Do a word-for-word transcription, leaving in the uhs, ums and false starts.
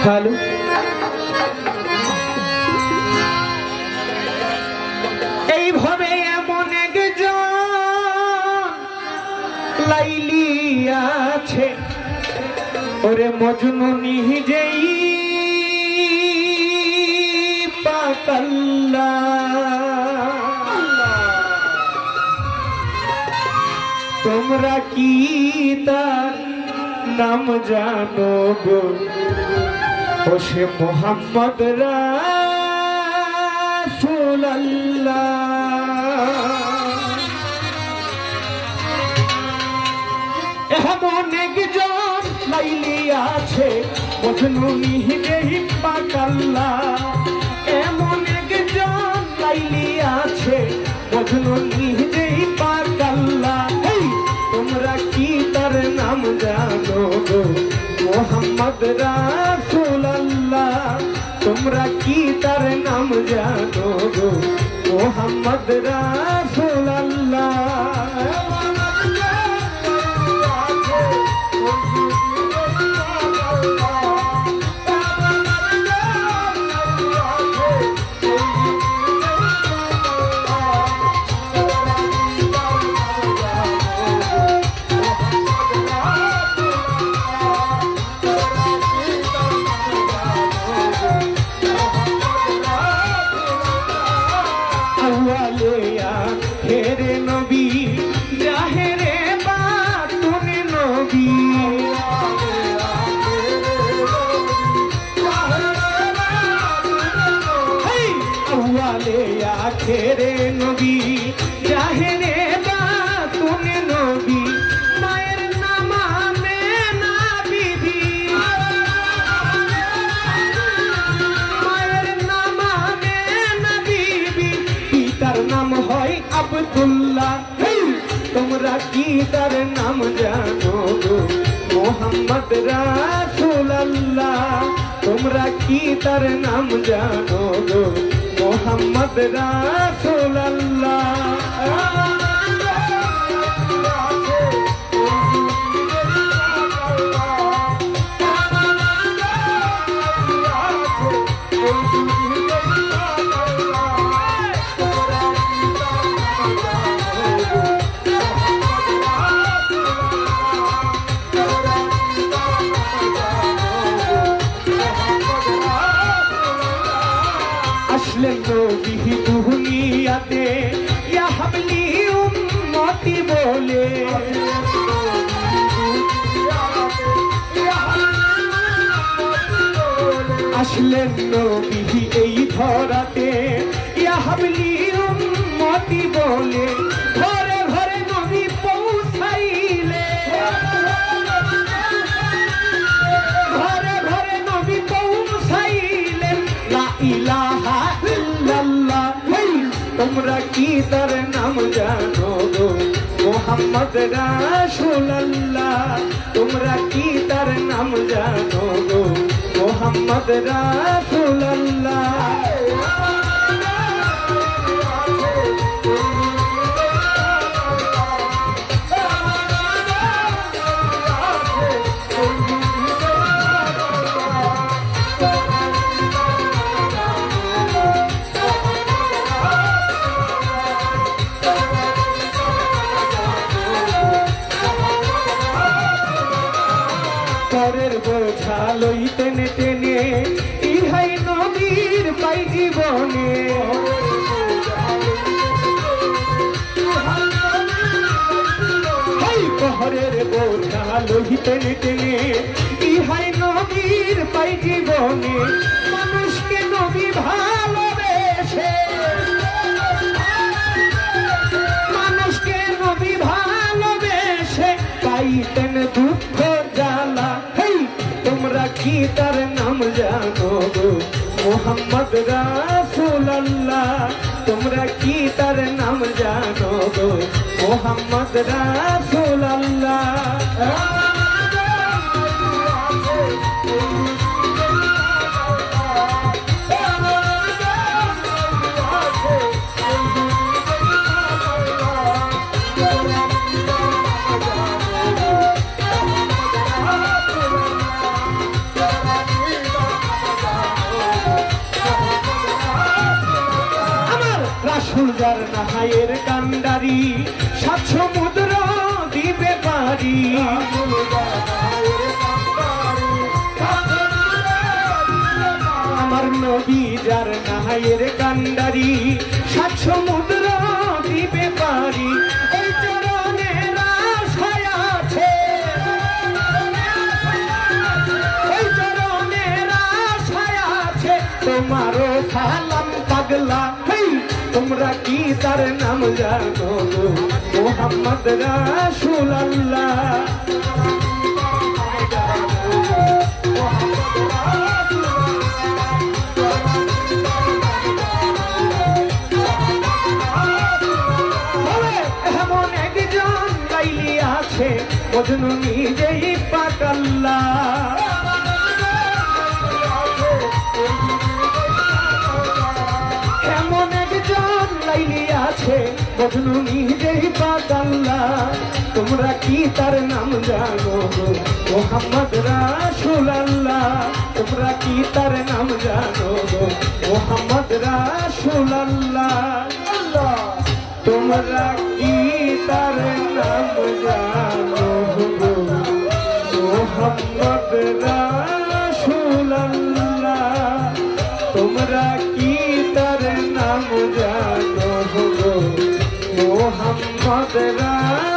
hello এইভাবে এমন একজন লাইলি আছে ওরে মজনু নিজেই পাকাল্লা তোমরা কি তার নাম জানো গো ও সে মোহাম্মদ রাসূলুল্লাহ এমন একজন লাইলি আছে মজনু নিজেই পাকাল্লা এমন একজন লাইলি আছে মজনু নিজেই পাকাল্লা তোমরা কি তার নাম জানো গো মোহাম্মদ রাসূলুল্লাহ তোমরা কি তার নাম জানো গো মোহাম্মদ রাসূলুল্লাহ আখেরে নবী জাহেরে বাতুন নবী মায়ের নাম আমেনা বিবি মায়ের নাম আমেনা বিবি পিতার নাম হয় আব্দুল্লাহ তোমরা কি তার নাম জানো গো মোহাম্মদ রাসূলুল্লাহ তোমরা কি তার নাম জানো গো মোহাম্মদ রাসূলুল্লাহ আসলেন নবী দুনিয়াতে ইয়া হাবলি উম্মতি বলে আসলেন নবী এই ধরাতে ইয়া হাবলি উম্মতি বলে ঘরে ঘরে নবী পৌঁছাইলে ঘরে ঘরে নবী পৌঁছাইলেন লা ইলাহা ইল্লাল্লাহ তোমরা কি তার নাম জানো গো মোহাম্মদ রাসূলুল্লাহ তোমরা কি তার নাম জানো গো মোহাম্মদ রাসূলুল্লাহ পরের বোঝা লই টেনে টেনে ইহাই নবীর পাই জীবনে পরের বোঝা লই টেনে টেনে ইহাই নবীর পাই জীবনে মানুষকে নবী ভালোবেসে মানুষকে নবী ভালোবেসে পাইতেন দুঃখ জ্বালা তোমরা কি তার নাম জানো গো মোহাম্মদ রাসূলুল্লাহ তোমরা কি তার নাম জানো গো মোহাম্মদ রাসূলুল্লাহ যার নাহায়ের কান্ডারি সাত সমুদ্র দিবে পারি আমার নবী যার নাহায়ের কান্ডারি সাত সমুদ্র দিবে পারি এই চরণের আশায় আছে এই চরণের আশায় আছে তোমারও সালাম পাগলা তোমরা কি তার নাম জানো মোহাম্মদ রাসূলুল্লাহ এমন একজন লাইলি আছে মজনু নিজেই পাগলা এমন একজন লাইলি আছে মজনু নিজেই পাগলা তোমরা কি তার নাম জানো মোহাম্মদ রাসূলুল্লাহ তোমরা কি তার নাম জানো মোহাম্মদ রাসূলুল্লাহ তোমরা কি তার নাম জানো মোহাম্মদ রাসূলুল্লাহ তোমরা কি তার নাম জানো মোহাম্মদ রাসূলুল্লাহ